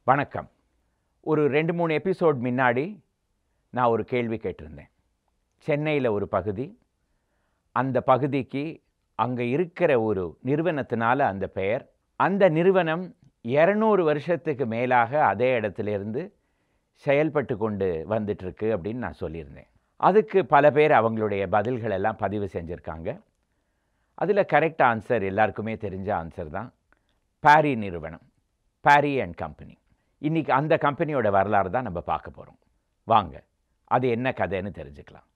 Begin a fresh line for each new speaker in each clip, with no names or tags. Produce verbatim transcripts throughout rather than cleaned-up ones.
வணக்கம். ஒரு ரெண்டு மூணு எபிசோட் முன்னாடி நான் ஒரு கேள்வி கேட்டிருந்தேன். சென்னையில் ஒரு பகுதி, அந்த பகுதிக்கு அங்கே இருக்கிற ஒரு நிறுவனத்தினால அந்த பெயர், அந்த நிறுவனம் இருநூறு வருஷத்துக்கு மேலாக அதே இடத்துலேருந்து செயல்பட்டு கொண்டு வந்துட்டுருக்கு அப்படின்னு நான் சொல்லியிருந்தேன். அதுக்கு பல பேர் அவங்களுடைய பதில்கள் எல்லாம் பதிவு செஞ்சுருக்காங்க. அதில் கரெக்ட் ஆன்சர் எல்லாருக்குமே தெரிஞ்ச ஆன்சர் தான் பாரி நிறுவனம், பாரி அண்ட் கம்பெனி. இன்றைக்கி அந்த கம்பெனியோட வரலாறு தான் நம்ம பார்க்க போகிறோம். வாங்க, அது என்ன கதைன்னு தெரிஞ்சுக்கலாம்.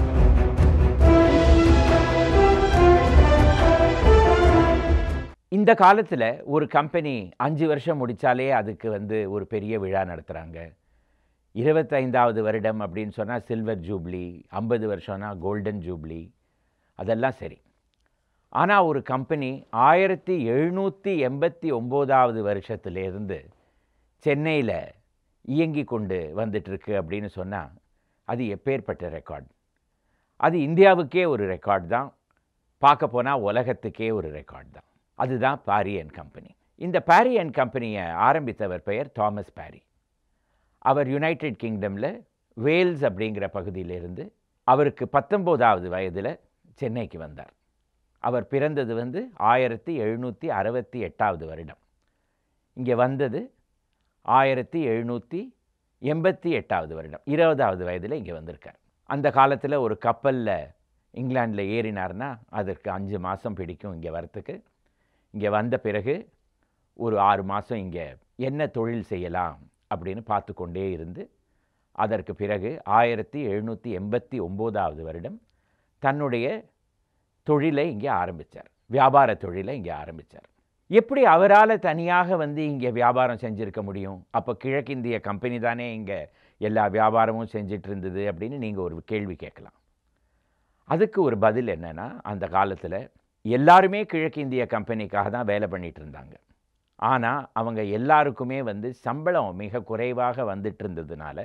இந்த காலத்தில் ஒரு கம்பெனி அஞ்சு வருஷம் முடித்தாலே அதுக்கு வந்து ஒரு பெரிய விழா நடத்துகிறாங்க. இருபத்தைந்தாவது வருடம் அப்படின்னு சொன்னால் சில்வர் ஜூப்ளி, ஐம்பது வருஷம்னா கோல்டன் ஜூப்ளி, அதெல்லாம் சரி. ஆனால் ஒரு கம்பெனி ஆயிரத்தி எழுநூற்றி எண்பத்தி ஒம்போதாவது வருஷத்துலேருந்து சென்னையில் இயங்கி கொண்டு வந்துட்டுருக்கு அப்படின்னு சொன்னால் அது எப்பேற்பட்ட ரெக்கார்ட். அது இந்தியாவுக்கே ஒரு ரெக்கார்ட் தான், பார்க்க போனால் உலகத்துக்கே ஒரு ரெக்கார்ட் தான். அதுதான் பாரி அண்ட் கம்பெனி. இந்த பாரி அண்ட் கம்பெனியை ஆரம்பித்தவர் பெயர் தாமஸ் பாரி. அவர் யுனைடெட் கிங்டமில் வேல்ஸ் அப்படிங்கிற பகுதியிலிருந்து அவருக்கு பத்தொம்போதாவது வயதில் சென்னைக்கு வந்தார். அவர் பிறந்தது வந்து ஆயிரத்தி எழுநூற்றி அறுபத்தி எட்டாவது வருடம். இங்கே வந்தது ஆயிரத்தி எழுநூற்றி எண்பத்தி எட்டாவது வருடம், இருபதாவது வயதில் இங்கே வந்திருக்கார். அந்த காலத்தில் ஒரு கப்பலில் இங்கிலாண்டில் ஏறினார்னா அதற்கு அஞ்சு மாதம் பிடிக்கும் இங்கே வரத்துக்கு. இங்கே வந்த பிறகு ஒரு ஆறு மாதம் இங்கே என்ன தொழில் செய்யலாம் அப்படின்னு பார்த்து கொண்டே இருந்து அதற்கு பிறகு ஆயிரத்தி எழுநூற்றி எண்பத்தி ஒம்போதாவது வருடம் தன்னுடைய தொழிலை இங்கே ஆரம்பித்தார், வியாபார தொழிலை இங்கே ஆரம்பித்தார். எப்படி அவரால் தனியாக வந்து இங்கே வியாபாரம் செஞ்சுருக்க முடியும்? அப்போ கிழக்கிந்திய கம்பெனி தானே இங்கே எல்லா வியாபாரமும் செஞ்சிட்டு இருந்தது அப்படின்னு நீங்கள் ஒரு கேள்வி கேட்கலாம். அதுக்கு ஒரு பதில் என்னென்னா, அந்த காலத்தில் எல்லாருமே கிழக்கிந்திய கம்பெனிக்காக தான் வேலை பண்ணிகிட்டு இருந்தாங்க. ஆனால் அவங்க எல்லாருக்குமே வந்து சம்பளம் மிக குறைவாக வந்துட்டு இருந்ததுனால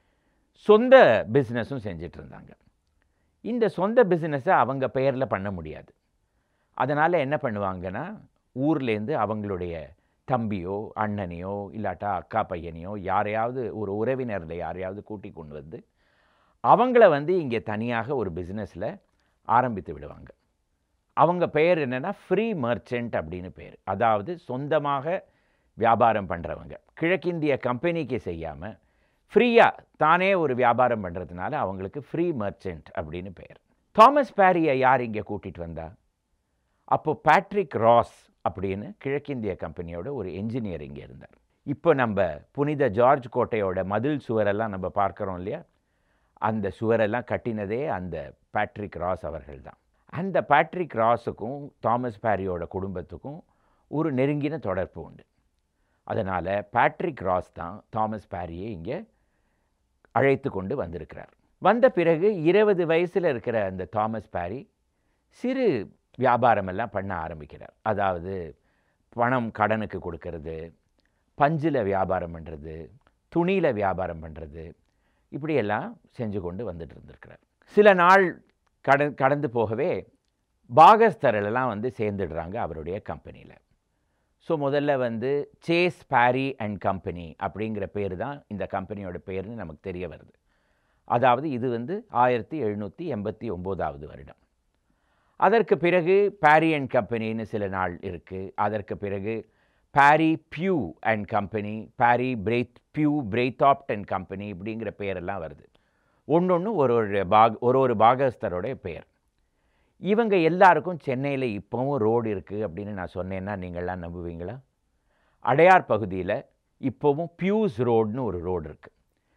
சொந்த பிஸ்னஸும் செஞ்சிட்டு இருந்தாங்க. இந்த சொந்த பிஸ்னஸை அவங்க பெயரில் பண்ண முடியாது. அதனால் என்ன பண்ணுவாங்கன்னா, ஊர்லேருந்து அவங்களுடைய தம்பியோ அண்ணனையோ இல்லாட்டா அக்கா பையனையோ யாரையாவது ஒரு உறவினரில் யாரையாவது கூட்டி கொண்டு வந்து அவங்கள வந்து இங்கே தனியாக ஒரு பிஸ்னஸில் ஆரம்பித்து விடுவாங்க. அவங்க பெயர் என்னென்னா ஃப்ரீ மர்ச்சன்ட் அப்படின்னு பேர். அதாவது சொந்தமாக வியாபாரம் பண்ணுறவங்க. கிழக்கிந்திய கம்பெனிக்கு செய்யாமல் ஃப்ரீயாக தானே ஒரு வியாபாரம் பண்ணுறதுனால அவங்களுக்கு ஃப்ரீ மர்ச்சன்ட் அப்படின்னு பெயர். தாமஸ் பாரியை யார் இங்கே கூட்டிகிட்டு வந்தா? அப்போது பேட்ரிக் ராஸ் அப்படின்னு கிழக்கிந்திய கம்பெனியோட ஒரு என்ஜினியர் இங்கே இருந்தார். இப்போ நம்ம புனித ஜார்ஜ் கோட்டையோட மதில் சுவரெல்லாம் நம்ம பார்க்குறோம் இல்லையா, அந்த சுவரெல்லாம் கட்டினதே அந்த பேட்ரிக் ராஸ் அவர்கள் தான். அந்த பேட்ரிக் ராஸுக்கும் தாமஸ் பாரியோட குடும்பத்துக்கும் ஒரு நெருங்கின தொடர்பு உண்டு. அதனால் பேட்ரிக் ராஸ் தான் தாமஸ் பாரியை இங்கே அழைத்து கொண்டு வந்திருக்கிறார். வந்த பிறகு இருபது வயசில் இருக்கிற அந்த தாமஸ் பாரி சிறு வியாபாரமெல்லாம் பண்ண ஆரம்பிக்கிறார். அதாவது பணம் கடனுக்கு கொடுக்கறது, பஞ்சில் வியாபாரம் பண்ணுறது, துணியில் வியாபாரம் பண்ணுறது, இப்படியெல்லாம் செஞ்சு கொண்டு வந்துட்டு இருந்திருக்கிறார். சில நாள் கட கடந்து போகவே பாகஸ்தரெல்லாம் வந்து சேர்ந்துடுறாங்க அவருடைய கம்பெனியில். ஸோ முதல்ல வந்து சேஸ் பாரி அண்ட் கம்பெனி அப்படிங்கிற பேர் தான் இந்த கம்பெனியோட பேர்னு நமக்கு தெரிய வருது. அதாவது இது வந்து ஆயிரத்தி எழுநூற்றி எண்பத்தி ஒம்போதாவது வருடம். அதற்கு பிறகு பாரி அண்ட் கம்பெனின்னு சில நாள் இருக்குது. அதற்கு பிறகு Parry Pugh and company, Parry Breithaupt Pugh Breithaupt and company இப்படிங்கிற பெயரெல்லாம் வருது. ஒன்று ஒன்று ஒரு ஒரு பாக் ஒரு ஒரு பாகஸ்தரோடைய பெயர். இவங்க எல்லாருக்கும் சென்னையில் இப்போவும் ரோடு இருக்குது அப்படின்னு நான் சொன்னேன்னா நீங்கள்லாம் நம்புவீங்களா? அடையார் பகுதியில் இப்போவும் பியூஸ் ரோடுன்னு ஒரு ரோடு இருக்குது.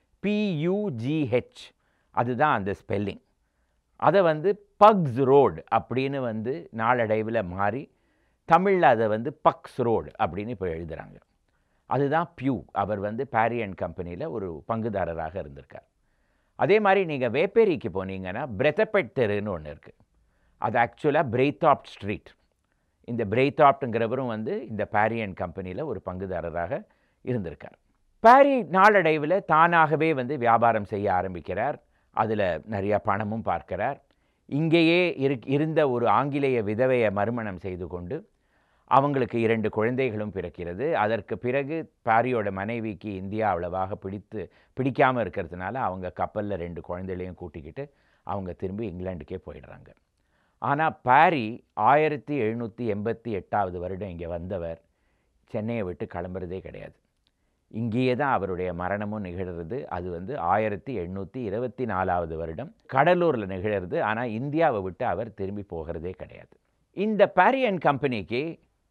பியூஜிஹெச் அதுதான் அந்த ஸ்பெல்லிங். அதை வந்து பக்ஸ் ரோடு அப்படின்னு வந்து நாளடைவில் மாறி தமிழில் அதை வந்து பக்ஸ் ரோடு அப்படின்னு இப்போ எழுதுகிறாங்க. அதுதான் பியூ. அவர் வந்து பாரி அண்ட் கம்பெனியில் ஒரு பங்குதாரராக இருந்திருக்கார். அதே மாதிரி நீங்கள் வேப்பேரிக்கு போனீங்கன்னா பிரெத்தப்பெட் தெருன்னு ஒன்று இருக்குது. அது ஆக்சுவலாக பிரெய்தாப்ட் ஸ்ட்ரீட். இந்த பிரெய்தாப்ட்டுங்கிறவரும் வந்து இந்த பாரி அண்ட் கம்பெனியில் ஒரு பங்குதாரராக இருந்திருக்கார். பாரி நாளடைவில் தானாகவே வந்து வியாபாரம் செய்ய ஆரம்பிக்கிறார். அதில் நிறையா பணமும் பார்க்கிறார். இங்கேயே இரு இருந்த ஒரு ஆங்கிலேய விதவையை மறுமணம் செய்து கொண்டு அவங்களுக்கு இரண்டு குழந்தைகளும் பிறக்கிறது. அதற்கு பிறகு பாரியோட மனைவிக்கு இந்தியா அவ்வளவாக பிடித்து பிடிக்காமல் இருக்கிறதுனால அவங்க கப்பலில் ரெண்டு குழந்தைகளையும் கூட்டிக்கிட்டு அவங்க திரும்பி இங்கிலாந்துக்கே போயிடுறாங்க. ஆனால் பாரி ஆயிரத்தி எழுநூற்றி எண்பத்தி எட்டாவது வருடம் இங்கே வந்தவர் சென்னையை விட்டு கிளம்புறதே கிடையாது. இங்கேயே தான் அவருடைய மரணமும் நிகழ்கிறது. அது வந்து ஆயிரத்தி எண்ணூற்றி இருபத்தி நாலாவது வருடம் கடலூரில் நிகழ்கிறது. ஆனால் இந்தியாவை விட்டு அவர் திரும்பி போகிறதே கிடையாது. இந்த பாரி அண்ட் கம்பெனிக்கு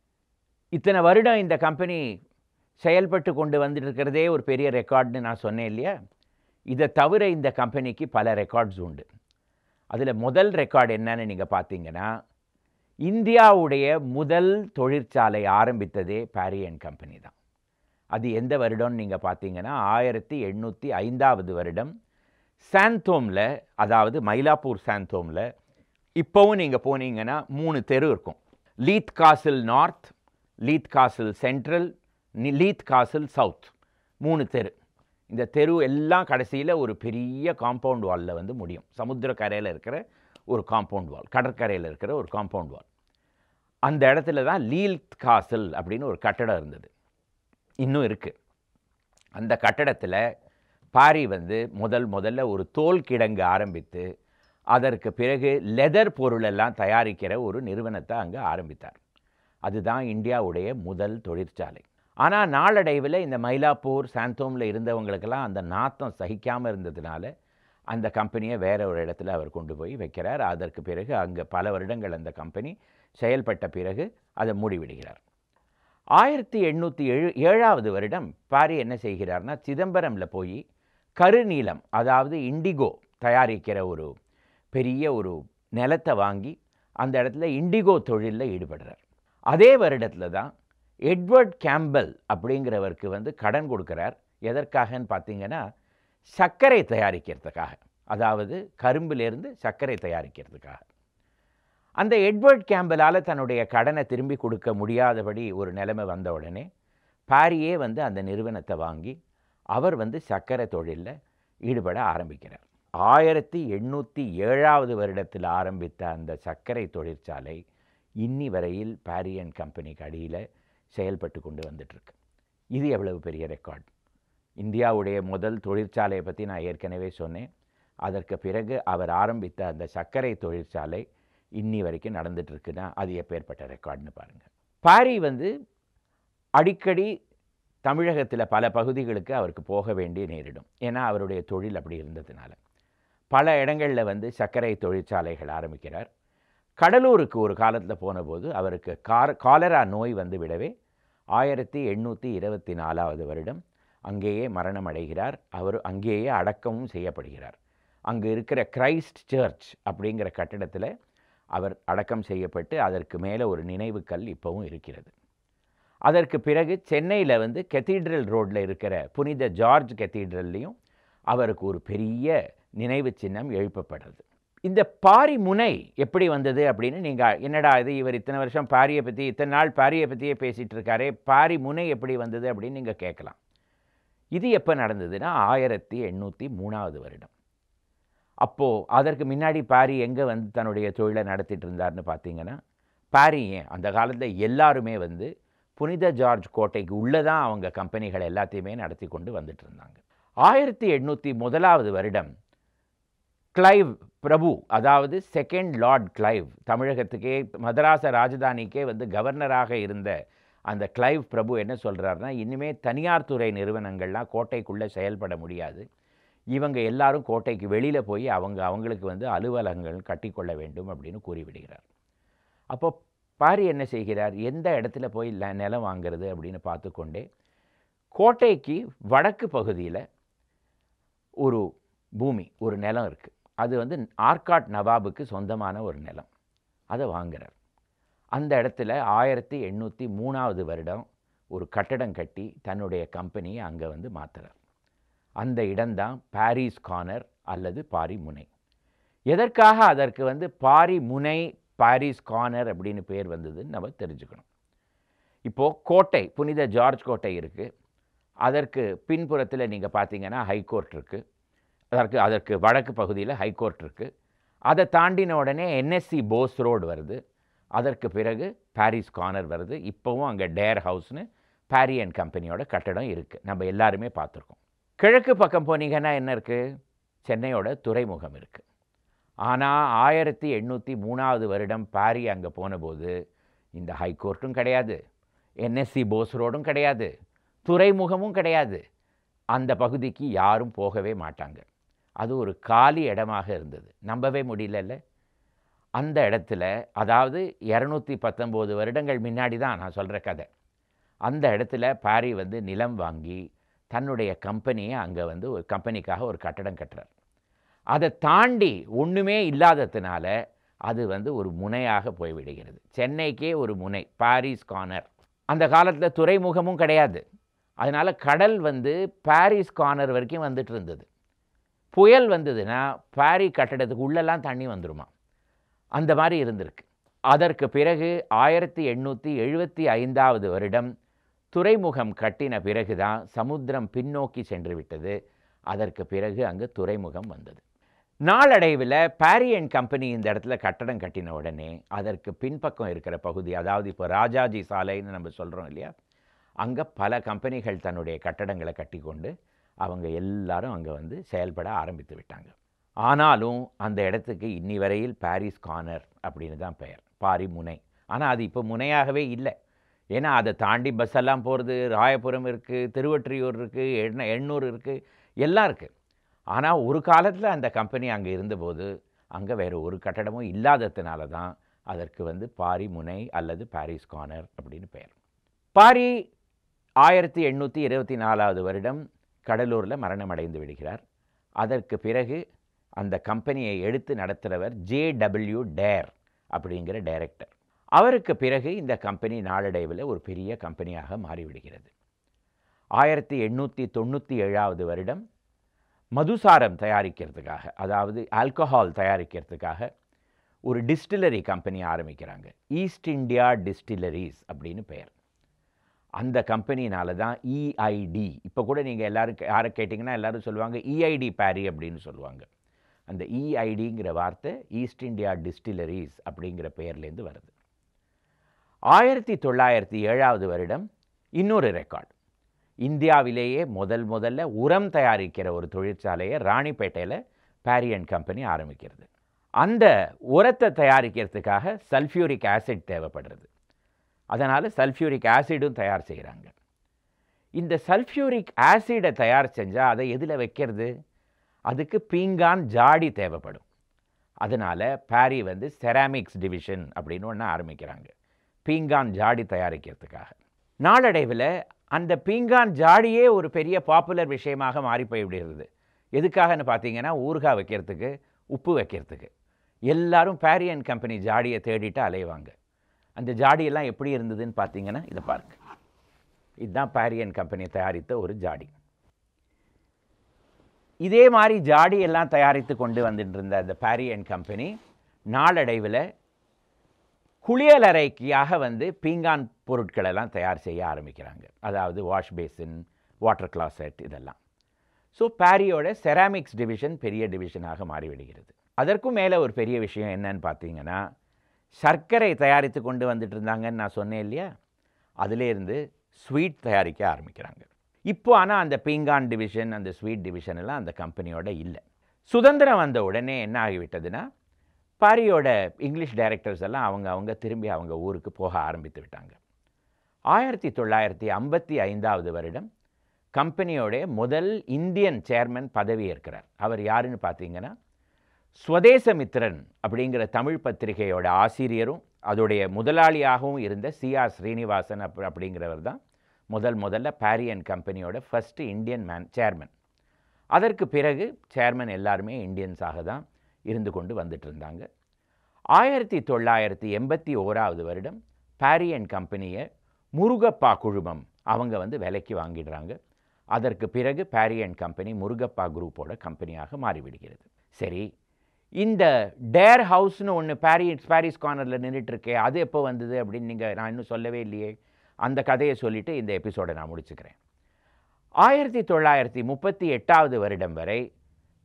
இத்தனை வருடம் இந்த கம்பெனி செயல்பட்டு கொண்டு வந்துட்டு இருக்கிறதே ஒரு பெரிய ரெக்கார்ட்னு நான் சொன்னேன் இல்லையா? இதை தவிர இந்த கம்பெனிக்கு பல ரெக்கார்ட்ஸ் உண்டு. அதில் முதல் ரெக்கார்டு என்னன்னு நீங்கள் பார்த்தீங்கன்னா, இந்தியாவுடைய முதல் தொழிற்சாலை ஆரம்பித்ததே பாரி அண்ட் கம்பெனி தான். அது எந்த வருடம்னு நீங்கள் பார்த்தீங்கன்னா ஆயிரத்தி எண்ணூற்றி ஐந்தாவது வருடம் சாந்தோமில், அதாவது மயிலாப்பூர் சாந்தோமில். இப்போவும் நீங்கள் போனீங்கன்னா மூணு தெரு இருக்கும். லீத் காசில் நார்த், லீத் காசில் சென்ட்ரல், லீத் காசில் சவுத், மூணு தெரு. இந்த தெரு எல்லாம் கடைசியில் ஒரு பெரிய காம்பவுண்ட் வாலில் வந்து முடியும். சமுத்திர கரையில் இருக்கிற ஒரு காம்பவுண்ட் வால், கடற்கரையில் இருக்கிற ஒரு காம்பவுண்ட் வால். அந்த இடத்துல தான் லீத் காசில் அப்படின்னு ஒரு கட்டடம் இருந்தது, இன்னும் இருக்குது. அந்த கட்டடத்தில் பாரி வந்து முதல் முதல்ல ஒரு தோல் கிடங்கு ஆரம்பித்து அதற்கு பிறகு லெதர் பொருளெல்லாம் தயாரிக்கிற ஒரு நிறுவனத்தை அங்கே ஆரம்பித்தார். அதுதான் இந்தியாவுடைய முதல் தொழிற்சாலை. ஆனால் நாளடைவில் இந்த மயிலாப்பூர் சாந்தோமில் இருந்தவங்களுக்கெல்லாம் அந்த நாத்தம் சகிக்காமல் இருந்ததுனால அந்த கம்பெனியை வேற ஒரு இடத்துல அவர் கொண்டு போய் வைக்கிறார். அதற்கு பிறகு அங்கே பல வருடங்கள் அந்த கம்பெனி செயல்பட்ட பிறகு அதை மூடிவிடுகிறார். ஆயிரத்தி எண்ணூற்றி ஏழு ஏழாவது வருடம் பாரி என்ன செய்கிறார்னா, சிதம்பரமில் போய் கருநீலம், அதாவது இண்டிகோ தயாரிக்கிற ஒரு பெரிய ஒரு நிலத்தை வாங்கி அந்த இடத்துல இண்டிகோ தொழிலில் ஈடுபடுறார். அதே வருடத்தில் தான் எட்வர்ட் கேம்பல் அப்படிங்கிறவருக்கு வந்து கடன் கொடுக்குறார். எதற்காகன்னு பார்த்தீங்கன்னா, சர்க்கரை தயாரிக்கிறதுக்காக, அதாவது கரும்பிலிருந்து சர்க்கரை தயாரிக்கிறதுக்காக. அந்த எட்வர்ட் கேம்பலால் தன்னுடைய கடனை திரும்பி கொடுக்க முடியாதபடி ஒரு நிலைமை வந்த உடனே பாரியே வந்து அந்த நிறுவனத்தை வாங்கி அவர் வந்து சர்க்கரை தொழிலில் ஈடுபட ஆரம்பிக்கிறார். ஆயிரத்தி எண்ணூற்றி ஏழாவது வருடத்தில் ஆரம்பித்த அந்த சர்க்கரை தொழிற்சாலை இன்னி வரையில் பாரி அண்ட் கம்பெனிக்கு அடியில் செயல்பட்டு கொண்டு வந்துட்டுருக்கு. இது எவ்வளவு பெரிய ரெக்கார்ட்! இந்தியாவுடைய முதல் தொழிற்சாலையை பற்றி நான் ஏற்கனவே சொன்னேன். அதற்கு பிறகு அவர் ஆரம்பித்த அந்த சர்க்கரை தொழிற்சாலை இன்னி வரைக்கும் நடந்துகிட்ருக்குன்னா அது எப்பேற்பட்ட ரெக்கார்ட்னு பாருங்கள். பாரி வந்து அடிக்கடி தமிழகத்தில் பல பகுதிகளுக்கு அவருக்கு போக வேண்டிய நேரிடும். ஏன்னா அவருடைய தொழில் அப்படி இருந்ததுனால பல இடங்களில் வந்து சர்க்கரை தொழிற்சாலைகள் ஆரம்பிக்கிறார். கடலூருக்கு ஒரு காலத்தில் போனபோது அவருக்கு கார் காலரா நோய் வந்து விடவே ஆயிரத்தி எண்ணூற்றி இருபத்தி நாலாவது வருடம் அங்கேயே மரணம் அடைகிறார். அவர் அங்கேயே அடக்கமும் செய்யப்படுகிறார். அங்கே இருக்கிற கிரைஸ்ட் சர்ச் அப்படிங்கிற கட்டிடத்தில் அவர் அடக்கம் செய்யப்பட்டு அதற்கு மேலே ஒரு நினைவு கல் இப்போவும் இருக்கிறது. அதற்கு பிறகு சென்னையில் வந்து கெத்தீட்ரல் ரோட்டில் இருக்கிற புனித ஜார்ஜ் கெத்தீட்ரல்லையும் அவருக்கு ஒரு பெரிய நினைவு சின்னம் எழுப்பப்படுறது. இந்த பாரி முனை எப்படி வந்தது அப்படின்னு நீங்கள், என்னடா இது இவர் இத்தனை வருஷம் பாரியை பற்றி இத்தனை நாள் பாரியை பற்றியே பேசிகிட்டு இருக்காரே, பாரி முனை எப்படி வந்தது அப்படின்னு நீங்கள் கேட்கலாம். இது எப்போ நடந்ததுன்னா ஆயிரத்தி எண்ணூற்றி மூணாவது வருடம். அப்போது அதற்கு முன்னாடி பாரி எங்கே வந்து தன்னுடைய தொழிலை நடத்திட்டு இருந்தார்னு பார்த்தீங்கன்னா, பாரி ஏன் அந்த காலத்தில் எல்லாருமே வந்து புனித ஜார்ஜ் கோட்டைக்கு உள்ளே தான் அவங்க கம்பெனிகள் எல்லாத்தையுமே நடத்தி கொண்டு வந்துட்டு இருந்தாங்க. ஆயிரத்தி எண்ணூற்றி முதலாவது வருடம் கிளைவ் பிரபு, அதாவது செகண்ட் லார்ட் கிளைவ், தமிழகத்துக்கே மதராச ராஜதானிக்கே வந்து கவர்னராக இருந்த அந்த கிளைவ் பிரபு என்ன சொல்கிறாருன்னா, இனிமேல் தனியார் துறை நிறுவனங்கள்லாம் கோட்டைக்குள்ளே செயல்பட முடியாது, இவங்க எல்லாரும் கோட்டைக்கு வெளியில் போய் அவங்க அவங்களுக்கு வந்து அலுவலகங்கள் கட்டிக்கொள்ள வேண்டும் அப்படின்னு கூறிவிடுகிறார். அப்போ பாரி என்ன செய்கிறார், எந்த இடத்துல போய் நிலம் வாங்கிறது அப்படின்னு பார்த்துக்கொண்டே கோட்டைக்கு வடக்கு பகுதியில் ஒரு பூமி, ஒரு நிலம் இருக்குது. அது வந்து ஆர்காட் நவாபுக்கு சொந்தமான ஒரு நிலம். அதை வாங்குகிறார். அந்த இடத்துல ஆயிரத்தி எண்ணூற்றி மூணாவது வருடம் ஒரு கட்டடம் கட்டி தன்னுடைய கம்பெனியை அங்கே வந்து மாற்றுறார். அந்த இடம்தான் பாரிஸ் கார்னர் அல்லது பாரி முனை. எதற்காக அதற்கு வந்து பாரி முனை பாரிஸ் கார்னர் அப்படின்னு பேர் வந்ததுன்னு நம்ம தெரிஞ்சுக்கணும். இப்போது கோட்டை, புனித ஜார்ஜ் கோட்டை இருக்குது. அதற்கு பின்புறத்தில் நீங்கள் பார்த்தீங்கன்னா ஹைகோர்ட் இருக்குது. அதற்கு அதற்கு வடக்கு பகுதியில் ஹைகோர்ட் இருக்குது. அதை தாண்டின உடனே என்எஸ்சி போஸ் ரோடு வருது. அதற்கு பிறகு பாரிஸ் கார்னர் வருது. இப்போவும் அங்கே டேர் ஹவுஸ்னு பாரி அண்ட் கம்பெனியோட கட்டடம் இருக்குது. நம்ம எல்லாருமே பார்த்துருக்கோம். கிழக்கு பக்கம் போனீங்கன்னா என்ன இருக்குது? சென்னையோட துறைமுகம் இருக்குது. ஆனால் ஆயிரத்தி எண்ணூற்றி மூணாவது வருடம் பாரி அங்கே போனபோது இந்த ஹைகோர்ட்டும் கிடையாது, என்எஸ்சி போஸ் ரோடும் கிடையாது, துறைமுகமும் கிடையாது. அந்த பகுதிக்கு யாரும் போகவே மாட்டாங்க. அது ஒரு காலி இடமாக இருந்தது. நம்பவே முடியலல்ல. அந்த இடத்துல, அதாவது இரநூத்தி பத்தொம்போது வருடங்கள் முன்னாடி தான் நான் சொல்கிற கதை. அந்த இடத்துல பாரி வந்து நிலம் வாங்கி தன்னுடைய கம்பெனியை அங்கே வந்து ஒரு கம்பெனிக்காக ஒரு கட்டடம் கட்டுறார். அதை தாண்டி ஒன்றுமே இல்லாததுனால அது வந்து ஒரு முனையாக போய்விடுகிறது. சென்னைக்கே ஒரு முனை, பாரிஸ் கார்னர். அந்த காலத்தில் துறைமுகமும் கிடையாது. அதனால் கடல் வந்து பாரிஸ் கார்னர் வரைக்கும் வந்துட்டு இருந்தது. புயல் வந்ததுன்னா பாரி கட்டடத்துக்கு உள்ளெல்லாம் தண்ணி வந்துருமா, அந்த மாதிரி இருந்திருக்கு. அதற்கு பிறகு ஆயிரத்தி எண்ணூற்றி எழுபத்தி ஐந்தாவது வருடம் துறைமுகம் கட்டின பிறகு தான் சமுத்திரம் பின்னோக்கி சென்று விட்டது. அதற்கு பிறகு அங்கு துறைமுகம் வந்தது. நாளடைவில் பாரி அண்ட் கம்பெனி இந்த இடத்துல கட்டடம் கட்டின உடனே அதற்கு பின்பக்கம் இருக்கிற பகுதி, அதாவது இப்போ ராஜாஜி சாலைன்னு நம்ம சொல்கிறோம் இல்லையா, அங்கே பல கம்பெனிகள் தன்னுடைய கட்டடங்களை கட்டி கொண்டு அவங்க எல்லாரும் அங்கே வந்து செயல்பட ஆரம்பித்து விட்டாங்க. ஆனாலும் அந்த இடத்துக்கு இன்னி வரையில் பாரிஸ் கார்னர் அப்படின்னு தான் பெயர், பாரி முனை. ஆனால் அது இப்போ முனையாகவே இல்லை. ஏன்னா அதை தாண்டி பஸ் எல்லாம் போகிறது. ராயபுரம் இருக்குது, திருவொற்றியூர் இருக்குது, எண்ண எண்ணூர் இருக்குது, எல்லாம் இருக்குது. ஆனால் ஒரு காலத்தில் அந்த கம்பெனி அங்கே இருந்தபோது அங்கே வேறு ஒரு கட்டடமும் இல்லாததுனால தான் அதற்கு வந்து பாரி முனை அல்லது பாரிஸ் கார்னர் அப்படின்னு பெயர். பாரி ஆயிரத்தி எண்ணூற்றி இருபத்தி நாலாவது வருடம் கடலூரில் மரணமடைந்து விடுகிறார். அதற்கு பிறகு அந்த கம்பெனியை எடுத்து நடத்துகிறவர் ஜே டபிள்யூ டேர் அப்படிங்கிற டைரக்டர். அவருக்கு பிறகு இந்த கம்பெனி நாளடைவில் ஒரு பெரிய கம்பெனியாக மாறிவிடுகிறது. ஆயிரத்தி எண்ணூற்றி தொண்ணூற்றி ஏழாவது வருடம் மதுசாரம் தயாரிக்கிறதுக்காக, அதாவது ஆல்கஹால் தயாரிக்கிறதுக்காக ஒரு டிஸ்டிலரி கம்பெனி ஆரம்பிக்கிறாங்க. ஈஸ்ட் இந்தியா டிஸ்டிலரிஸ் அப்படின்னு பெயர். அந்த கம்பெனினால தான் இஐடி, இப்போ கூட நீங்கள் எல்லோரும் யாரை கேட்டிங்கன்னா எல்லோரும் சொல்லுவாங்க இஐடி பாரி அப்படின்னு சொல்லுவாங்க. அந்த இஐடிங்கிற வார்த்தை ஈஸ்ட் இந்தியா டிஸ்டிலரிஸ் அப்படிங்கிற பெயர்லேருந்து வருது. ஆயிரத்தி தொள்ளாயிரத்தி ஏழாவது வருடம் இன்னொரு ரெக்கார்டு. இந்தியாவிலேயே முதல் முதல்ல உரம் தயாரிக்கிற ஒரு தொழிற்சாலையை ராணிப்பேட்டையில் பாரி அண்ட் கம்பெனி ஆரம்பிக்கிறது. அந்த உரத்தை தயாரிக்கிறதுக்காக சல்ஃபியூரிக் ஆசிட் தேவைப்படுறது. அதனால் சல்ஃபியூரிக் ஆசிடும் தயார் செய்கிறாங்க. இந்த சல்ஃபியூரிக் ஆசிடை தயார் செஞ்சால் அதை எதில் வைக்கிறது? அதுக்கு பீங்கான் ஜாடி தேவைப்படும். அதனால் பாரி வந்து செராமிக்ஸ் டிவிஷன் அப்படின்னு ஒன்று ஆரம்பிக்கிறாங்க, பீங்கான் ஜாடி தயாரிக்கிறதுக்காக. நாளடைவில் அந்த பீங்கான் ஜாடியே ஒரு பெரிய பாப்புலர் விஷயமாக மாறி போய்விடுகிறது. எதுக்காகன்னு பார்த்தீங்கன்னா, ஊறுகாய் வைக்கிறதுக்கு, உப்பு வைக்கிறதுக்கு எல்லாரும் பாரி அண்ட் கம்பெனி ஜாடியை தேடிட்டு அலைவாங்க. அந்த ஜாடியெல்லாம் எப்படி இருந்ததுன்னு பார்த்தீங்கன்னா, இதை பாருங்க. இதுதான் பாரி அண்ட் கம்பெனி தயாரித்த ஒரு ஜாடி. இதே மாதிரி ஜாடியெல்லாம் தயாரித்து கொண்டு வந்துட்டு இருந்த அந்த பாரி அண்ட் கம்பெனி நாளடைவில் குளியலறைக்காக வந்து பீங்கான் பொருட்களெல்லாம் தயார் செய்ய ஆரம்பிக்கிறாங்க. அதாவது வாஷ் பேசின், வாட்டர் கிளாசெட், இதெல்லாம். ஸோ பாரியோட செராமிக்ஸ் டிவிஷன் பெரிய டிவிஷனாக மாறிவிடுகிறது. அதற்கும் மேலே ஒரு பெரிய விஷயம் என்னன்னு பார்த்தீங்கன்னா, சர்க்கரை தயாரித்து கொண்டு வந்துட்டு இருந்தாங்கன்னு நான் சொன்னேன் இல்லையா, அதிலேருந்து ஸ்வீட் தயாரிக்க ஆரம்பிக்கிறாங்க. இப்போ ஆனால் அந்த பீங்கான் டிவிஷன், அந்த ஸ்வீட் டிவிஷன் எல்லாம் அந்த கம்பெனியோட இல்லை. சுதந்திரம் வந்த உடனே என்ன ஆகிவிட்டதுன்னா, பாரியோட இங்கிலீஷ் டைரக்டர்ஸ் எல்லாம் அவங்க அவங்க திரும்பி அவங்க ஊருக்கு போக ஆரம்பித்து விட்டாங்க. ஆயிரத்தி தொள்ளாயிரத்தி ஐம்பத்தி ஐந்தாவது வருடம் கம்பெனியோட முதல் இந்தியன் சேர்மன் பதவி ஏற்கிறார். அவர் யாருன்னு பார்த்தீங்கன்னா, ஸ்வதேசமித்திரன் அப்படிங்கிற தமிழ் பத்திரிகையோட ஆசிரியரும் அதோடைய முதலாளியாகவும் இருந்த சி ஆர் ஸ்ரீனிவாசன் அப் அப்படிங்கிறவர் தான் முதல் முதல்ல பாரி அண்ட் கம்பெனியோட ஃபஸ்ட்டு இந்தியன் மேன் சேர்மன். அதற்கு பிறகு சேர்மன் எல்லாருமே இந்தியன்ஸாக தான் இருந்து கொண்டு வந்துட்டு இருந்தாங்க. ஆயிரத்தி தொள்ளாயிரத்தி எண்பத்தி ஓராவது வருடம் பாரி அண்ட் கம்பெனியை முருகப்பா குழுமம் அவங்க வந்து விலைக்கு வாங்கிடுறாங்க. அதற்கு பிறகு பாரி அண்ட் கம்பெனி முருகப்பா குரூப்போட கம்பெனியாக மாறிவிடுகிறது. சரி, இந்த டேர் ஹவுஸ்னு ஒன்று பாரி பாரிஸ் கார்னரில் நின்றுட்டுருக்கே, அது எப்போ வந்தது அப்படின்னு நீங்கள் நான் இன்னும் சொல்லவே இல்லையே. அந்த கதையை சொல்லிவிட்டு இந்த எபிசோடை நான் முடிச்சுக்கிறேன். ஆயிரத்தி தொள்ளாயிரத்தி முப்பத்தி எட்டாவது வருடம் வரை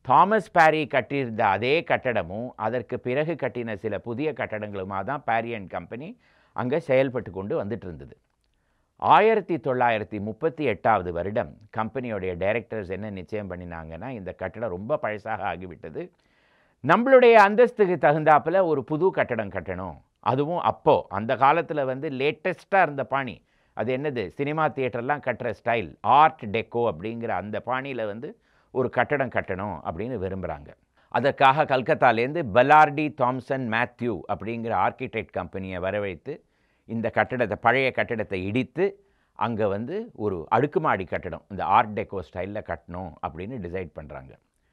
தாமஸ் பேரி கட்டியிருந்த அதே கட்டடமும் அதற்கு பிறகு கட்டின சில புதிய கட்டடங்களுமாக தான் பேரி அண்ட் கம்பெனி அங்கே செயல்பட்டு கொண்டு வந்துட்டு இருந்தது. ஆயிரத்தி தொள்ளாயிரத்தி முப்பத்தி எட்டாவது வருடம் கம்பெனியோடைய டைரக்டர்ஸ் என்ன நிச்சயம் பண்ணினாங்கன்னா, இந்த கட்டடம் ரொம்ப பழசாக ஆகிவிட்டது, நம்மளுடைய அந்தஸ்துக்கு தகுந்தாப்பில் ஒரு புது கட்டடம் கட்டணும். அதுவும் அப்போது அந்த காலத்தில் வந்து லேட்டஸ்ட்டாக இருந்த பாணி, அது என்னது, சினிமா தியேட்டர்லாம் கட்டுற ஸ்டைல், ஆர்ட் டெக்கோ அப்படிங்கிற அந்த பாணியில் வந்து ஒரு கட்டடம் கட்டணும் அப்படின்னு விரும்புகிறாங்க. அதற்காக கல்கத்தாலேருந்து பெல்லார்டி தாம்சன் மேத்யூ அப்படிங்கிற ஆர்கிடெக்ட் கம்பெனியை வரவைத்து இந்த கட்டடத்தை, பழைய கட்டடத்தை இடித்து அங்கே வந்து ஒரு அடுக்குமாடி கட்டடம் இந்த ஆர்ட் டெக்கோ ஸ்டைலில் கட்டணும் அப்படின்னு டிசைட் பண்ணுறாங்க.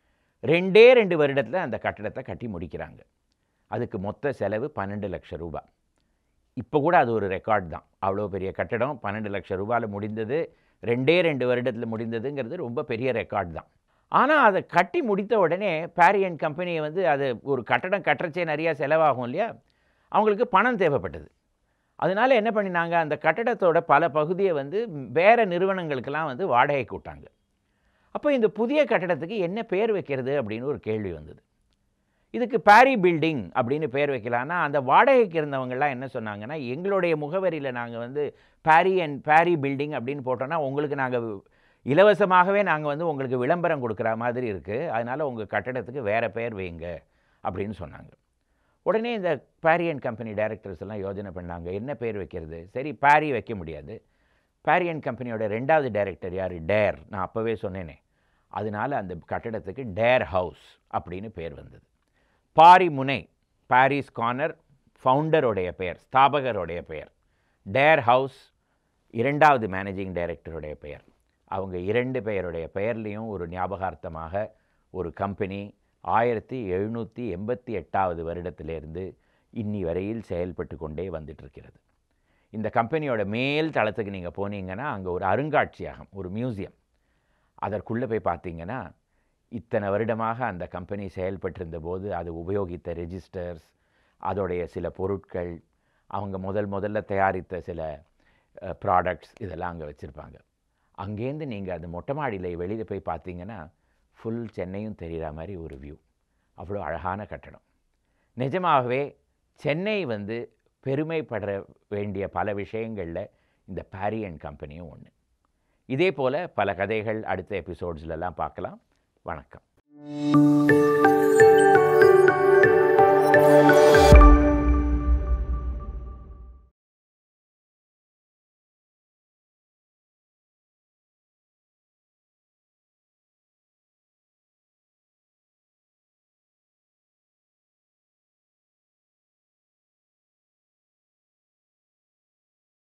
ரெண்டே ரெண்டு வருடத்தில் அந்த கட்டடத்தை கட்டி முடிக்கிறாங்க. அதுக்கு மொத்த செலவு பன்னெண்டு லட்சம் ரூபாய். இப்போ கூட அது ஒரு ரெக்கார்ட் தான். அவ்வளோ பெரிய கட்டடம் பன்னெண்டு லட்சம் ரூபாயில் முடிந்தது, ரெண்டே ரெண்டு வருடத்தில் முடிந்ததுங்கிறது ரொம்ப பெரிய ரெக்கார்ட் தான். ஆனால் அதை கட்டி முடித்த உடனே பேரி அண்ட் கம்பெனியை வந்து அது ஒரு கட்டடம் கட்டுறச்சே நிறையா செலவாகும் இல்லையா, அவங்களுக்கு பணம் தேவைப்பட்டது. அதனால என்ன பண்ணினாங்க, அந்த கட்டடத்தோட பல பகுதியை வந்து வேறு நிறுவனங்களுக்கெல்லாம் வந்து வாடகைக்கு விட்டாங்க. அப்போ இந்த புதிய கட்டடத்துக்கு என்ன பேர் வைக்கிறது அப்படின்னு ஒரு கேள்வி வந்தது. இதுக்கு பேரி பில்டிங் அப்படின்னு பேர் வைக்கலான்னா, அந்த வாடகைக்கு இருந்தவங்கெல்லாம் என்ன சொன்னாங்கன்னா, எங்களுடைய முகவரியில் நாங்கள் வந்து பேரி அண்ட் பேரி பில்டிங் அப்படின்னு போட்டோன்னா உங்களுக்கு நாங்கள் இலவசமாகவே நாங்கள் வந்து உங்களுக்கு விளம்பரம் கொடுக்குற மாதிரி இருக்குது, அதனால் உங்கள் கட்டடத்துக்கு வேறு பேர் வைங்க அப்படின்னு சொன்னாங்க. உடனே இந்த பேரி அண்ட் கம்பெனி டைரக்டர்ஸ் எல்லாம் யோஜனை பண்ணாங்க, என்ன பேர் வைக்கிறது. சரி, பேரி வைக்க முடியாது. பேரி அண்ட் கம்பெனியோட ரெண்டாவது டைரக்டர் யார், டேர், நான் அப்போவே சொன்னேனே, அதனால அந்த கட்டடத்துக்கு டேர் ஹவுஸ் அப்படின்னு பேர் வந்தது. பாரி முனை, பாரிஸ் கார்னர், ஃபவுண்டருடைய பெயர், ஸ்தாபகருடைய பெயர். டேர் ஹவுஸ் இரண்டாவது மேனேஜிங் டைரக்டருடைய பெயர். அவங்க இரண்டு பெயருடைய பெயர்லேயும் ஒரு ஞாபகார்த்தமாக ஒரு கம்பெனி ஆயிரத்தி எழுநூற்றி எண்பத்தி எட்டாவது வருடத்திலிருந்து இன்னி வரையில் செயல்பட்டு கொண்டே வந்துட்டுருக்கிறது. இந்த கம்பெனியோட மேல் தளத்துக்கு நீங்கள் போனீங்கன்னா அங்கே ஒரு அருங்காட்சியகம், ஒரு மியூசியம். அதற்குள்ளே போய் பார்த்தீங்கன்னா இத்தனை வருடமாக அந்த கம்பெனி செயல்பட்டிருந்த போது அது உபயோகித்த ரெஜிஸ்டர்ஸ், அதோடைய சில பொருட்கள், அவங்க முதல் முதல்ல தயாரித்த சில ப்ராடக்ட்ஸ், இதெல்லாம் அங்கே வச்சுருப்பாங்க. அங்கேருந்து நீங்கள் அது மொட்டை மாடியில் வெளியில் போய் பார்த்தீங்கன்னா ஃபுல் சென்னையும் தெரிகிற மாதிரி ஒரு வியூ. அவ்வளோ அழகான கட்டடம். நிஜமாகவே சென்னை வந்து பெருமைப்பட வேண்டிய பல விஷயங்களில் இந்த பேரி அண்ட் கம்பெனியும் ஒன்று. இதே போல் பல கதைகள் அடுத்த எபிசோட்ஸ்லலாம் பார்க்கலாம். வணக்கம்.